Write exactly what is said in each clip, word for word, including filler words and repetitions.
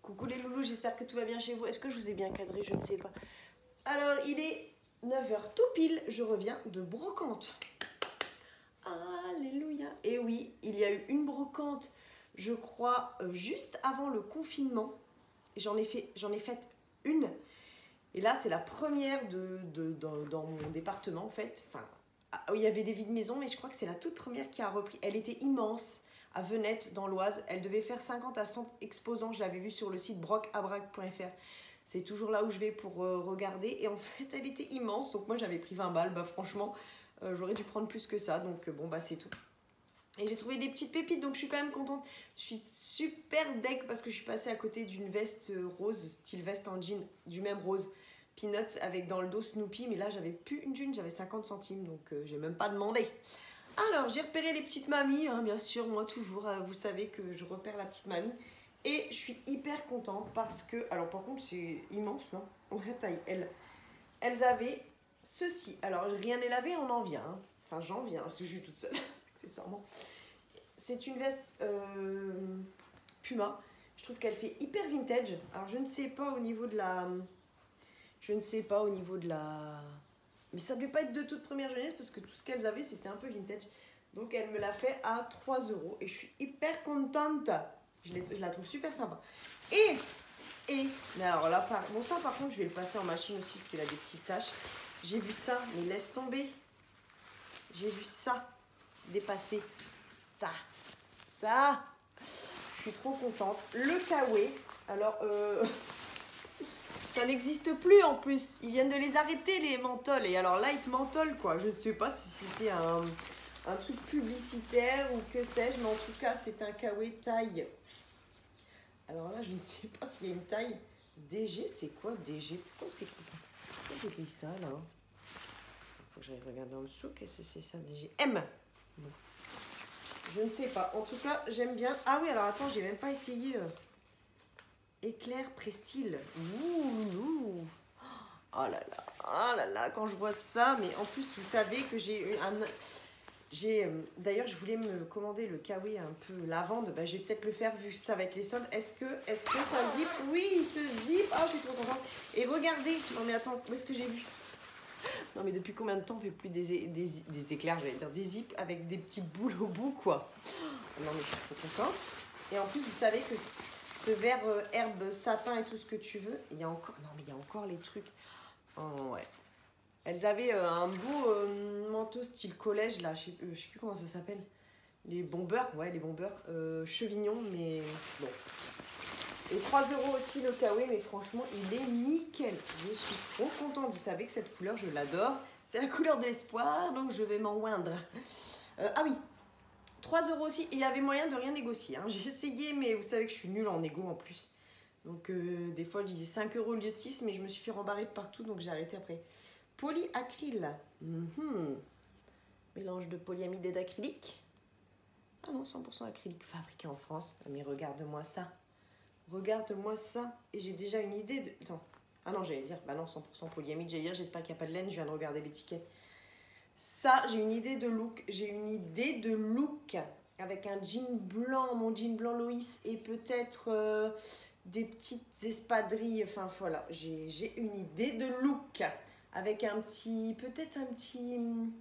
Coucou les loulous, j'espère que tout va bien chez vous. Est-ce que je vous ai bien cadré? Je ne sais pas. Alors, il est neuf heures tout pile, je reviens de brocante. Alléluia. Et oui, il y a eu une brocante, je crois, euh, juste avant le confinement. J'en ai fait, j'en ai fait une. Et là, c'est la première de, de, dans, dans mon département, en fait. Enfin, il y avait des vides maisons, mais je crois que c'est la toute première qui a repris. Elle était immense, à Venette, dans l'Oise. Elle devait faire cinquante à cent exposants. Je l'avais vue sur le site broc à brac point F R. C'est toujours là où je vais pour euh, regarder. Et en fait, elle était immense. Donc moi, j'avais pris vingt balles. Bah, franchement, euh, j'aurais dû prendre plus que ça. Donc euh, bon, bah c'est tout. Et j'ai trouvé des petites pépites, donc je suis quand même contente. Je suis super deg parce que je suis passée à côté d'une veste rose, style veste en jean, du même rose. Peanuts avec dans le dos Snoopy, mais là j'avais plus une thune, j'avais cinquante centimes, donc euh, j'ai même pas demandé. Alors j'ai repéré les petites mamies, hein, bien sûr, moi toujours, euh, vous savez que je repère la petite mamie. Et je suis hyper contente parce que, alors par contre c'est immense, non? Ouais, taille, elles, elles avaient ceci. Alors rien n'est lavé, on en vient, hein. Enfin j'en viens, parce que je suis toute seule, accessoirement. C'est une veste euh, Puma, je trouve qu'elle fait hyper vintage. Alors je ne sais pas au niveau de la... Je ne sais pas au niveau de la... Mais ça ne devait pas être de toute première jeunesse parce que tout ce qu'elles avaient, c'était un peu vintage. Donc, elle me l'a fait à trois euros et je suis hyper contente. Je, je la trouve super sympa. Et, et, mais alors là, par, bon ça par contre, je vais le passer en machine aussi parce qu'il a des petites taches. J'ai vu ça, mais laisse tomber. J'ai vu ça dépasser. Ça, ça. Je suis trop contente. Le Kawaii. Alors, euh... ça n'existe plus en plus. Ils viennent de les arrêter, les menthols. Et alors, light menthol, quoi. Je ne sais pas si c'était un, un truc publicitaire ou que sais-je. Mais en tout cas, c'est un Kawaii taille. Alors là, je ne sais pas s'il y a une taille. D G, c'est quoi D G? Pourquoi c'est Pourquoi j'ai pris ça, là? Il faut que j'aille regarder en dessous. Qu'est-ce que c'est ça, D G? M. Bon. Je ne sais pas. En tout cas, j'aime bien. Ah oui, alors attends, j'ai même pas essayé... Euh... Éclair Prestil. Ouh, oh là là, oh là là, quand je vois ça, mais en plus, vous savez que j'ai un... J'ai, euh, d'ailleurs, je voulais me commander le Kawaii un peu lavande. Bah, je vais peut-être le faire vu ça va être les soldes. Est-ce que, est-ce que ça zip? Oui, il se zip. Ah, je suis trop contente. Et regardez, non mais attends, où est-ce que j'ai vu? Non mais depuis combien de temps on fait plus des, des, des éclairs, j'allais dire des zips avec des petites boules au bout, quoi. Non mais je suis trop contente. Et en plus, vous savez que... ce vert euh, herbe, sapin et tout ce que tu veux. Il y a encore... Non, mais il y a encore les trucs. Oh, ouais. Elles avaient euh, un beau euh, manteau style collège, là. Je sais, euh, je sais plus comment ça s'appelle. Les bombeurs. Ouais, les bombeurs. Euh, chevignon, mais bon. Et trois euros aussi le Kawaii, mais franchement, il est nickel. Je suis trop contente. Vous savez que cette couleur, je l'adore. C'est la couleur de l'espoir, donc je vais m'en oindre. Euh, ah oui. trois euros aussi, et il y avait moyen de rien négocier. Hein. J'ai essayé, mais vous savez que je suis nulle en négo en plus. Donc, euh, des fois, je disais cinq euros au lieu de six, mais je me suis fait rembarrer de partout, donc j'ai arrêté après. Polyacryl. Mm-hmm. Mélange de polyamide et d'acrylique. Ah non, cent pour cent acrylique fabriqué en France. Ah, mais regarde-moi ça. Regarde-moi ça. Et j'ai déjà une idée de... Attends. Ah non, j'allais dire, bah non, cent pour cent polyamide. J'allais dire, j'espère qu'il n'y a pas de laine, je viens de regarder l'étiquette. Ça, j'ai une idée de look. J'ai une idée de look avec un jean blanc, mon jean blanc Loïs, et peut-être euh, des petites espadrilles. Enfin, voilà, j'ai une idée de look avec un petit, peut-être un petit,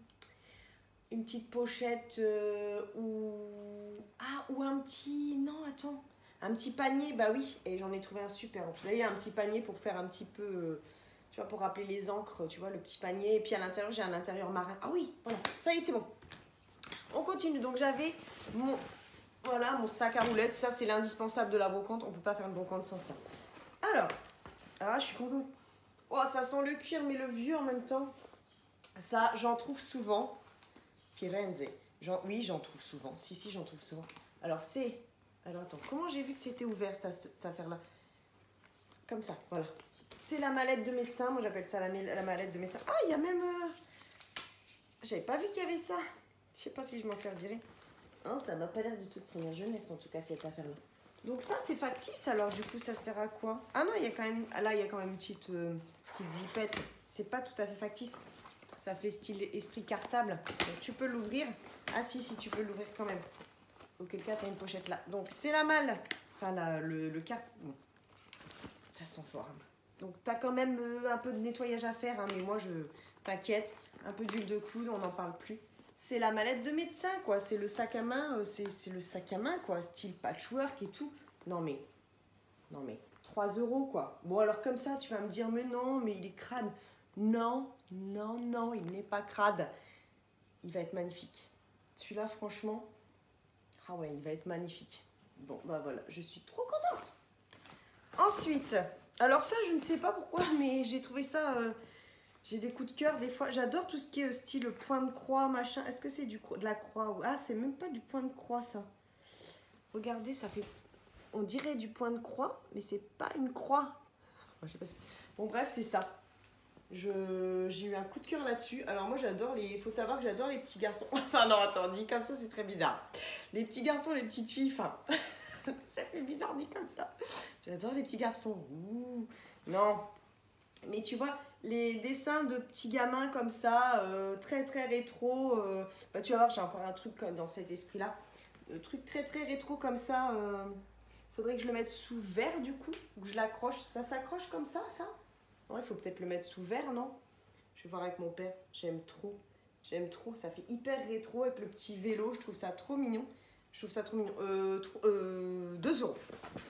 une petite pochette euh, ou... Ah, ou un petit... Non, attends. Un petit panier, bah oui. Et j'en ai trouvé un super. Vous voyez, un petit panier pour faire un petit peu... Euh, tu vois, pour rappeler les encres, tu vois, le petit panier. Et puis à l'intérieur, j'ai un intérieur marin. Ah oui, voilà, ça y est, c'est bon. On continue. Donc j'avais mon, voilà, mon sac à roulettes. Ça, c'est l'indispensable de la brocante. On ne peut pas faire une brocante sans ça. Alors, ah, je suis contente. Oh, ça sent le cuir, mais le vieux en même temps. Ça, j'en trouve souvent. Firenze. Oui, j'en trouve souvent. Si, si, j'en trouve souvent. Alors, c'est... Alors, attends, comment j'ai vu que c'était ouvert, cette, cette affaire-là? Comme ça, voilà. C'est la mallette de médecin. Moi, j'appelle ça la, la mallette de médecin. Ah, il y a même... Euh... J'avais pas vu qu'il y avait ça. Je sais pas si je m'en servirai. Hein, ça m'a pas l'air de toute première jeunesse, en tout cas, cette affaire-là. Donc ça, c'est factice. Alors, du coup, ça sert à quoi? Ah non, il y a quand même... Ah, là, il y a quand même une petite, euh, petite zippette. C'est pas tout à fait factice. Ça fait style esprit cartable. Donc, tu peux l'ouvrir. Ah si, si, tu peux l'ouvrir quand même. Auquel cas, tu as une pochette là. Donc, c'est la malle. Enfin, la, le, le carte... Bon. ça sent fort. Hein. Donc, tu as quand même euh, un peu de nettoyage à faire, hein, mais moi, je t'inquiète. Un peu d'huile de coude, on n'en parle plus. C'est la mallette de médecin, quoi. C'est le sac à main, euh, c'est le sac à main, quoi. Style patchwork et tout. Non, mais, non, mais, trois euros, quoi. Bon, alors comme ça, tu vas me dire, mais non, mais il est crade. Non, non, non, il n'est pas crade. Il va être magnifique. Celui-là, franchement, ah ouais, il va être magnifique. Bon, bah voilà, je suis trop contente. Ensuite, alors ça, je ne sais pas pourquoi, mais j'ai trouvé ça... Euh, j'ai des coups de cœur des fois. J'adore tout ce qui est style point de croix, machin. Est-ce que c'est du de la croix? Ah, c'est même pas du point de croix, ça. Regardez, ça fait... On dirait du point de croix, mais c'est pas une croix. Je sais pas si... Bon, bref, c'est ça. J'ai eu un coup de cœur là-dessus. Alors moi, j'adore les... Il faut savoir que j'adore les petits garçons. Enfin non, attends, dit comme ça, c'est très bizarre. Les petits garçons, les petites filles, enfin... ça fait bizarre dit comme ça. J'adore les petits garçons. Ouh. Non. Mais tu vois, les dessins de petits gamins comme ça, euh, très très rétro. Euh... Bah, tu vas voir, j'ai encore un truc dans cet esprit-là. Un truc très très rétro comme ça. Euh... Faudrait que je le mette sous verre du coup. Ou que je l'accroche. Ça s'accroche comme ça, ça? Non, il faut peut-être le mettre sous verre, non? Je vais voir avec mon père. J'aime trop. J'aime trop. Ça fait hyper rétro avec le petit vélo. Je trouve ça trop mignon. Je trouve ça trop mignon. Euh, euh, deux euros.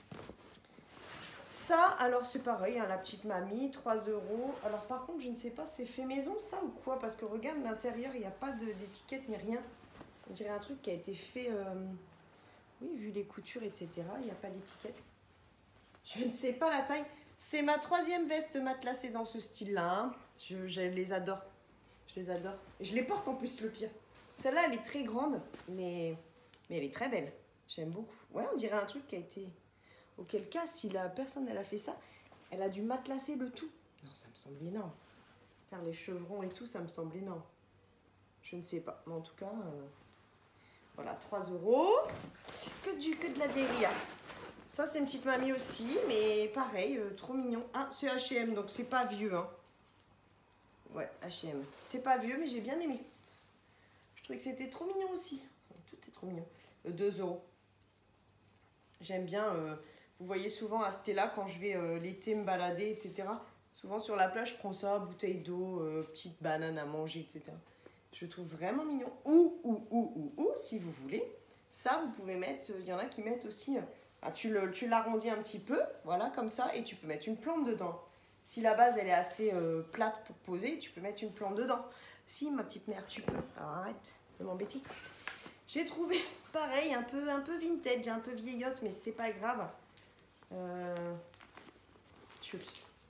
Ça, alors c'est pareil, hein, la petite mamie, trois euros. Alors par contre, je ne sais pas, c'est fait maison ça ou quoi? Parce que regarde, l'intérieur, il n'y a pas d'étiquette ni rien. On dirait un truc qui a été fait... Euh... Oui, vu les coutures, et cetera. Il n'y a pas d'étiquette. Je ne sais pas la taille. C'est ma troisième veste matelassée dans ce style-là. Hein. Je, je les adore. Je les adore. Et je les porte en plus, le pire. Celle-là, elle est très grande, mais, mais elle est très belle. J'aime beaucoup. Ouais, on dirait un truc qui a été... Auquel cas, si la personne, elle a fait ça, elle a dû matelasser le tout. Non, ça me semble énorme. Faire les chevrons et tout, ça me semble énorme. Je ne sais pas. Mais en tout cas, euh, voilà, trois euros. C'est que, du, que de la vieillerie. Ça, c'est une petite mamie aussi, mais pareil, euh, trop mignon. Ah, c'est H et M, donc c'est pas vieux. Hein. Ouais, H et M. C'est pas vieux, mais j'ai bien aimé. Je trouvais que c'était trop mignon aussi. Tout est trop mignon. Euh, deux euros. J'aime bien... Euh, Vous voyez souvent à Stella, quand je vais euh, l'été me balader, et cetera. Souvent sur la plage, je prends ça, bouteille d'eau, euh, petite banane à manger, et cetera. Je le trouve vraiment mignon. Ou, ou, ou, ou, ou, si vous voulez, ça, vous pouvez mettre, il y en a qui mettent aussi, ah, tu l'arrondis un petit peu, voilà, comme ça, et tu peux mettre une plante dedans. Si la base, elle est assez euh, plate pour poser, tu peux mettre une plante dedans. Si, ma petite mère, tu peux. Alors arrête de m'embêter. J'ai trouvé, pareil, un peu, un peu vintage, un peu vieillotte, mais c'est pas grave. Euh, tu,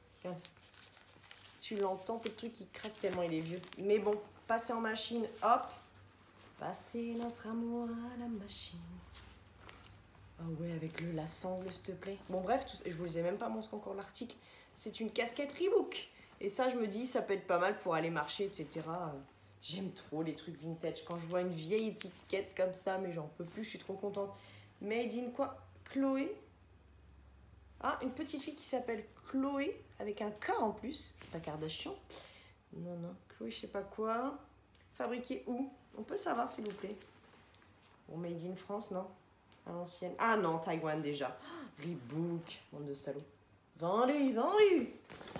tu l'entends, le truc qui craque tellement il est vieux. Mais bon, passer en machine, hop. Passer notre amour à la machine. Ah ouais, avec le la sangle, s'il te plaît. Bon bref, tout, je vous les ai même pas montré encore l'article. C'est une casquette Reebok. Et ça, je me dis, ça peut être pas mal pour aller marcher, et cetera. J'aime trop les trucs vintage. Quand je vois une vieille étiquette comme ça, mais j'en peux plus, je suis trop contente. Made in quoi? Chloé. Ah, une petite fille qui s'appelle Chloé, avec un K en plus, pas Kardashian. Non, non, Chloé, je sais pas quoi. Fabriqué où? On peut savoir, s'il vous plaît. Bon, made in France, non? À l'ancienne. Ah non, Taïwan déjà. Oh, Reebok, bande de salauds. Vendu, vendu.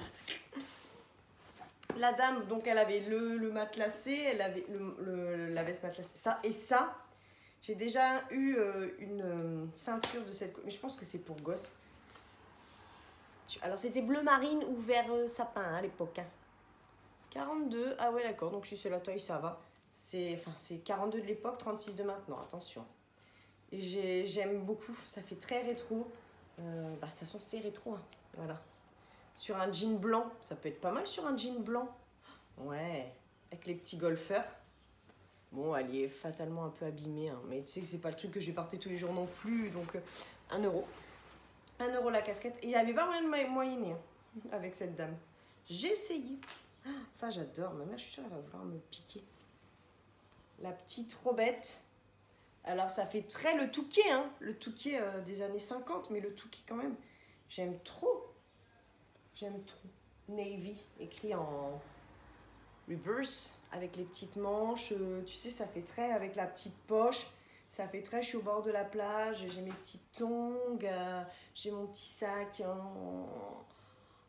La dame, donc, elle avait le, le matelassé, elle avait le, le, la veste matelassée. Ça, et ça, j'ai déjà eu euh, une euh, ceinture de cette... Mais je pense que c'est pour gosse. Alors, c'était bleu marine ou vert euh, sapin hein, à l'époque. Hein. quarante-deux. Ah ouais, d'accord. Donc, si c'est la taille, ça va. C'est enfin, quarante-deux de l'époque, trente-six de maintenant. Attention. Et j'aime beaucoup. Ça fait très rétro. Euh, bah, de toute façon, c'est rétro. Hein. Voilà. Sur un jean blanc. Ça peut être pas mal sur un jean blanc. Ouais. Avec les petits golfeurs. Bon, elle est fatalement un peu abîmée. Hein. Mais tu sais que c'est pas le truc que je vais porter tous les jours non plus. Donc, euh, un euro. un euro la casquette. Et il n'y avait pas moyen de moyenner hein, avec cette dame. J'ai essayé. Ah, ça, j'adore. Ma mère, je suis sûre, elle va vouloir me piquer. La petite robette. Alors, ça fait très le Touquet, hein. Le Touquet euh, des années cinquante, mais le Touquet quand même. J'aime trop. J'aime trop. Navy, écrit en reverse, avec les petites manches. Euh, tu sais, ça fait très avec la petite poche. Ça fait très, je suis au bord de la plage, j'ai mes petites tongs, euh, j'ai mon petit sac. Hein.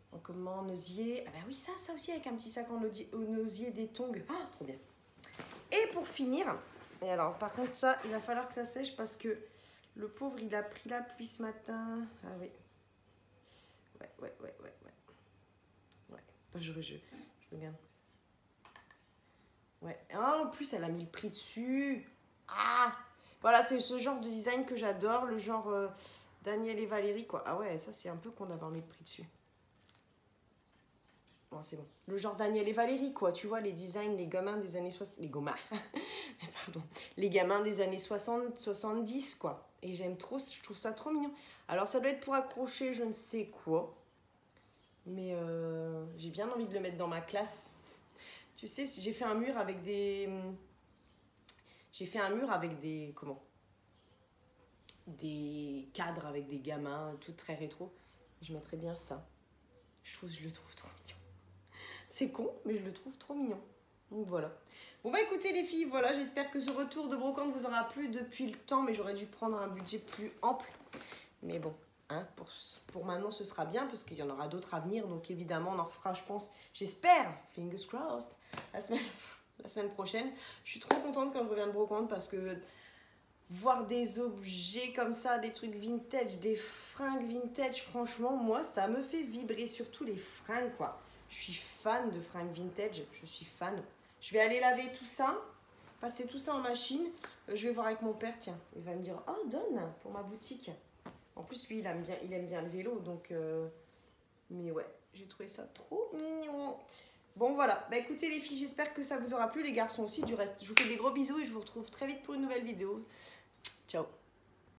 En comment, en osier. Ah bah oui, ça, ça aussi avec un petit sac en, osier, en osier des tongs. Oh, trop bien. Et pour finir, et alors par contre ça, il va falloir que ça sèche parce que le pauvre, il a pris la pluie ce matin. Ah oui. Ouais, ouais, ouais, ouais, ouais. Ouais. Attends, je, je, je regarde. Ouais. Ah, en plus, elle a mis le prix dessus. Ah! Voilà, c'est ce genre de design que j'adore. Le genre euh, Daniel et Valérie, quoi. Ah ouais, ça, c'est un peu con d'avoir mis le prix dessus. Bon, c'est bon. Le genre Daniel et Valérie, quoi. Tu vois, les designs, les gamins des années soixante... Les gamins. Pardon. Les gamins des années soixante, soixante-dix, quoi. Et j'aime trop, je trouve ça trop mignon. Alors, ça doit être pour accrocher je ne sais quoi. Mais euh, j'ai bien envie de le mettre dans ma classe. Tu sais, j'ai fait un mur avec des... J'ai fait un mur avec des... Comment? Des cadres avec des gamins, tout très rétro. Je mettrais bien ça. Je trouve, je le trouve trop mignon. C'est con, mais je le trouve trop mignon. Donc voilà. Bon bah écoutez les filles, voilà, j'espère que ce retour de brocante vous aura plu depuis le temps, mais j'aurais dû prendre un budget plus ample. Mais bon, hein, pour, pour maintenant ce sera bien, parce qu'il y en aura d'autres à venir, donc évidemment on en refera, je pense, j'espère, fingers crossed, la semaine, la semaine prochaine. Je suis trop contente quand je reviens de brocante, parce que voir des objets comme ça, des trucs vintage, des fringues vintage, franchement, moi ça me fait vibrer, surtout les fringues quoi. Je suis fan de fringues vintage, je suis fan. Je vais aller laver tout ça, passer tout ça en machine. Je vais voir avec mon père, tiens, il va me dire, oh donne pour ma boutique. En plus lui il aime bien, il aime bien le vélo, donc euh... mais ouais, j'ai trouvé ça trop mignon. Bon voilà, bah écoutez les filles, j'espère que ça vous aura plu, les garçons aussi. Du reste, je vous fais des gros bisous et je vous retrouve très vite pour une nouvelle vidéo. Ciao.